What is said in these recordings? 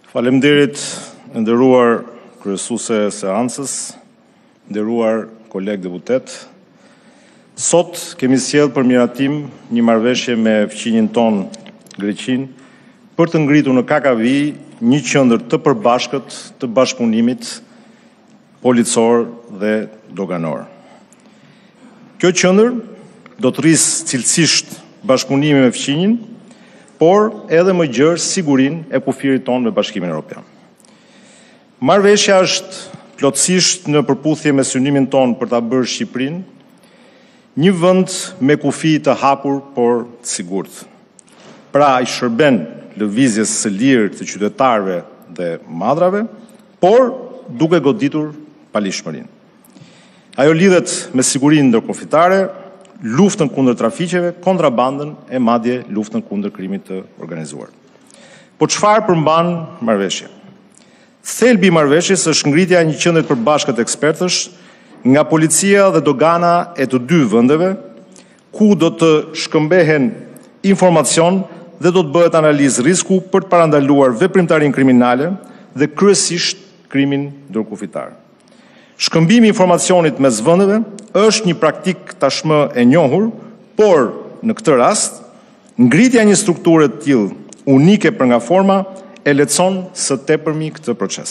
Faleminderit, nderuar kryesuese e seancës, nderuar kolegë deputet. Sot kemi sjellë për miratim një marrëveshje me fqinjin ton Greqinë për të ngritur në Kakavi një qendër të përbashkët të bashkëpunimit policor dhe doganor. Kjo qendër do të rrisë cilësisht bashkëpunimin me fqinjin, por edhe më gjerë sigurinë e kufirit tonë me Bashkimin Evropian. Marrëveshja është plotësisht në përputhje me synimin tonë për ta bërë Shqipërinë një vend me kufi të hapur por të sigurt. Pra i shërben lëvizjes së lirë të qytetarëve dhe madrave, por duke goditur palishmërinë. Ajo lidhet me sigurinë ndërkufitare, luftën kundër trafiqeve, kontrabandën e madje luftën kundër krimit të organizuar. Po çfarë përmban marrëveshja? Thelbi i marrëveshjes është ngritja e një qendre të përbashkët ekspertësh nga policia dhe dogana e të dy vendeve, ku do të shkëmbehen informacion dhe do të bëhet analizë risku për të parandaluar veprimtarinë kriminale dhe kryesisht krimin ndërkufitar. Shkëmbimi i informacionit mes vendeve është një praktik tashmë e njohur, por në këtë rast, ngritja e një strukture të tillë unike për nga forma e lehtëson së tepërmi këtë proces.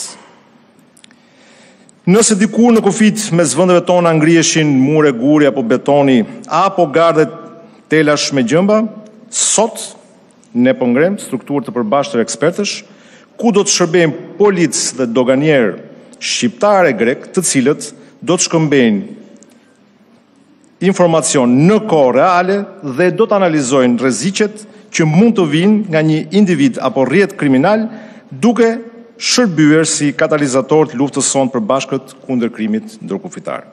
Nëse dikur në kufit mes vendeve tona ngriheshin mure guri apo betoni apo garde telash me gjëmba, sot ne po ngrem strukturë të përbashkëta ekspertësh, ku do të shërbejnë policë dhe doganier shqiptar e grek, të cilët do të shkëmbejnë informacion në kohë reale dhe do të analizojnë rreziqet që mund të vinë nga një individ apo rrjet kriminal, duke shërbyer si katalizator të luftës sonë përbashkët kundër krimit ndërkufitar.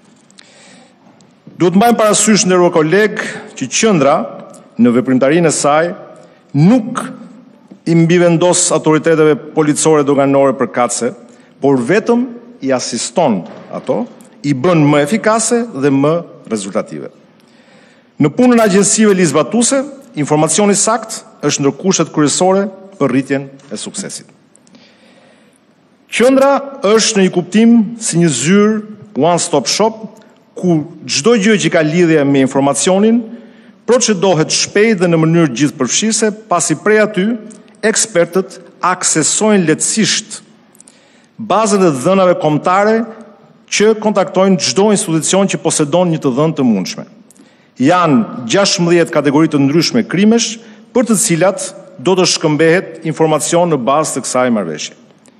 Duhet mbajmë parasysh, nderuar kolegë, që qendra në veprimtarinë e saj nuk i mbivendos autoriteteve policore doganore përkatëse, por vetëm i asiston ato, i bën më efikase dhe më rezultative. Në punën e agjensive ligjzbatuese, informacioni sakt është ndër kushtet kryesore për rritjen e suksesit. Qendra është në një kuptim si një zyrë one-stop shop, ku çdo gjë që ka lidhje me informacionin procedohet shpejt dhe në mënyrë gjithëpërfshirëse, pasi prej aty ekspertët aksesojnë lehtësisht bazën e dhënave kombëtare që kontaktojnë çdo institucion që posedon një të dhënë të mundshme. Janë 16 kategori të ndryshme krimesh, për të cilat do të shkëmbehet informacion në bazë të kësaj marrëveshje.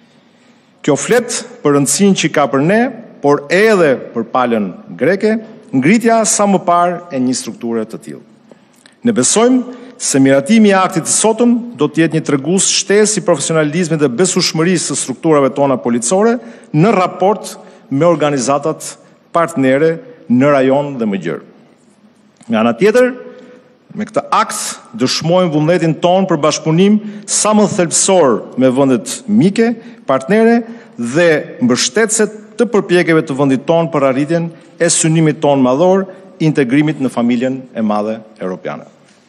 Kjo flet për rëndësinë që ka për ne, por edhe për palën greke, ngritja sa më parë e një strukture të tillë. Ne besojmë se miratimi i aktit të sotëm do të jetë një tregues shtesë i profesionalizmit dhe besueshmërisë së strukturave tona policore në raport me organizatat partnere në rajon dhe më gjerë. Nga ana tjetër, me këtë akt dëshmojmë vullnetin ton për bashkëpunim sa më thelbësor me vendet mike, partnere dhe mbështetëse të përpjekjeve të vendit ton për arritjen e synimit ton madhor, integrimit në familjen e madhe europiane.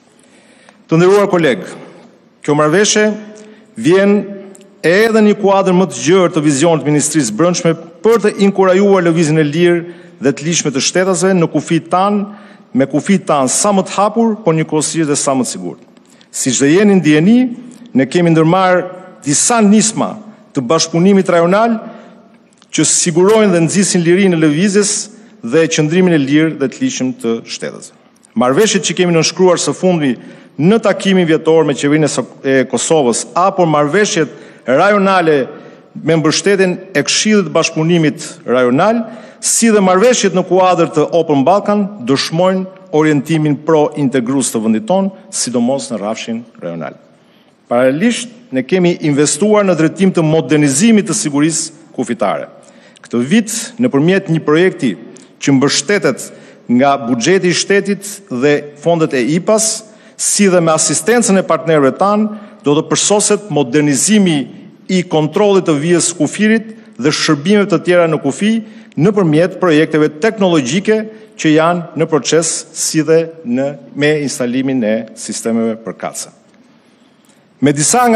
Të nderuar kolegë, kjo marrëveshje vjen edhe një kuadër më të gjerë të vizionit të Ministrisë së Brendshme për të inkurajuar lëvizjen e lirë dhe të lishme të shtetasve në kufit tanë, me kufit tanë sa më të hapur, por njëkohësisht dhe sa më të sigurt. Siç dhe jeni ndjeni, ne kemi ndërmarrë disa nisma të bashkëpunimit rajonal që sigurojnë dhe nxisin lirinë e lëvizjes dhe qëndrimin e lirë dhe të lishëm të shtetasve. Marrëveshjet që kemi nënshkruar së fundi në takimin vjetor me qeverinë e Kosovës apo marrëveshjet rajonale me mbështetjen e Këshillit të Bashkëpunimit Rajonal, si dhe marrëveshjet në kuadër të Open Balkan, dëshmojnë orientimin pro-integrues të vendit tonë, sidomos në rrafshin rajonal. Paralelisht, ne kemi investuar në drejtim të modernizimit të sigurisë kufitare. Këtë vit, nëpërmjet një projekti që mbështetet nga buxheti i shtetit dhe fondet e IPAS, si dhe me asistencën e partnerëve tanë, do të përsoset modernizimi i kontrollit të vijës kufirit dhe shërbimeve të tjera në kufi nëpërmjet projekteve teknologjike që janë në proces, si dhe me instalimin e sistemeve përkatëse. Me disa nga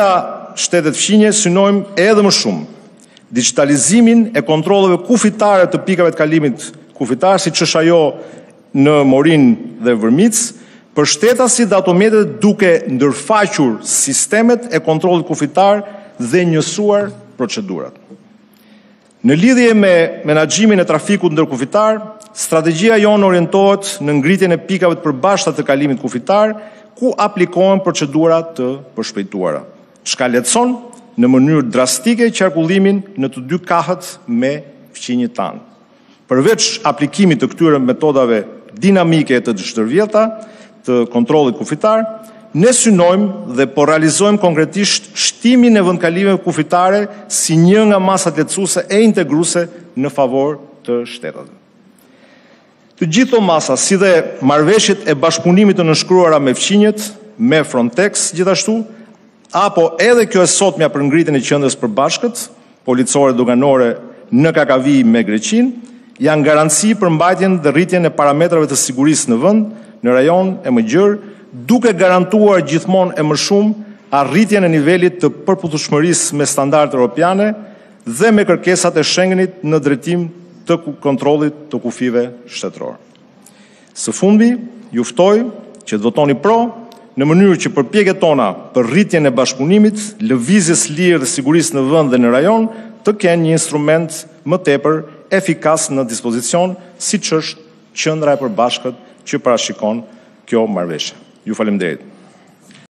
shtetet fqinje synojmë edhe më shumë digitalizimin e kontrolleve kufitare të pikave të kalimit kufitar, siç është ajo në Morinë dhe Vërmic, përshtetasi datometet duke ndërfaqur sistemet e kontrollit kufitar dhe njësuar procedurat. Në lidhje me menaxhimin e trafikut ndërkufitar, strategjia jonë orientohet në ngritjen e pikave të përbashkëta të kalimit kufitar, ku aplikohen procedura të përshpejtuara, çka lehtëson në mënyrë drastike qarkullimin në të dy kahët me fqinjit tanë. Përveç aplikimit të këtyre metodave dinamike të çdërvjellta të kontrollit kufitar, ne synojmë dhe po realizojmë konkretisht shtimin e vendkalimeve kufitare si një nga masat lehtësuese e integruese në favor të shteteve. Të gjitho masa, si dhe marrëveshjet e bashkëpunimit të nënshkruara me fqinjet, me Frontex gjithashtu, apo edhe kjo e sotmja për ngritjen e qendrës përbashkët, policore doganore në Kakavi me Greqinë, janë garanci për mbajtjen dhe rritjen e parametrave të sigurisë në vend, në rajon e më gjerë, duke garantuar gjithmonë e më shumë arritjen e nivelit të përputhshmërisë me standardet europiane dhe me kërkesat e Schengenit në drejtim të kontrollit të kufive shtetëror. Së fundi, ju ftoj që të votoni pro në mënyrë që përpjekjet tona për rritjen e bashkëpunimit, lëvizjes lirë dhe sigurisë në vend dhe në rajon të kenë një instrument më tepër efikas në dispozicion, siç është qendra e përbashkët që parashikon kjo marrëveshje. Ju faleminderit.